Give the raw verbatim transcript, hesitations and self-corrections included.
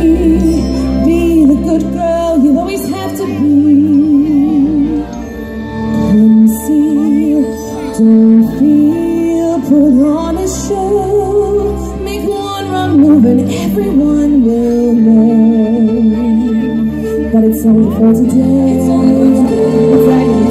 Be the good girl you always have to be. Clumsy, don't feel, put on a show. Make one wrong move and everyone will know. But it's only for today. It's only for today.